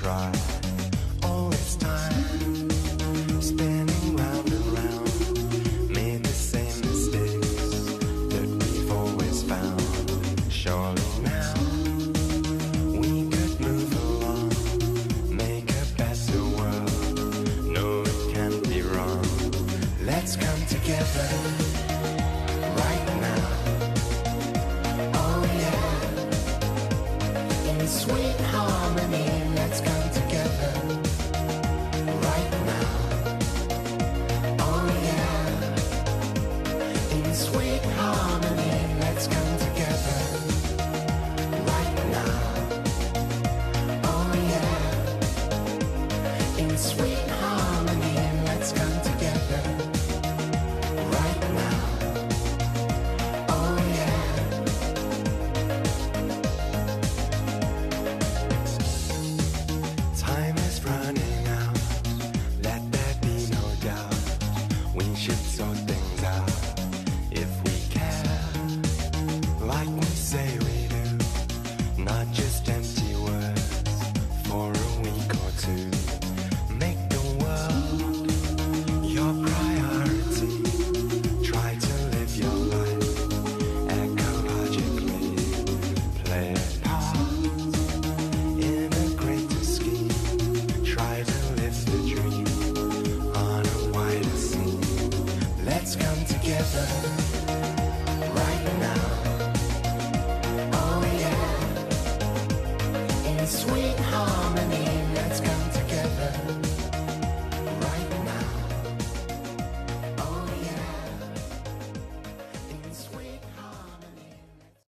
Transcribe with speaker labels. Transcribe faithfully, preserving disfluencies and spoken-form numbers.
Speaker 1: try all this time, spinning round and round, made the same mistakes that we've always found. Surely now we could move along, make a better world. No, it can't be wrong. Let's come together right now. Oh yeah, in sweet harmony. Let's come together right now. Oh yeah, in sweet harmony. Let's come together right now. Oh yeah, in sweet harmony. Let's come together right now. Oh yeah. Time is running out, let there be no doubt. We should sort things out if we care, like we say we do. Not just empty words for a week or two. Make the world your priority. Try to live your life ecologically. Play a part in a greater scheme. Try to live the dream on a wider scene. Let's come together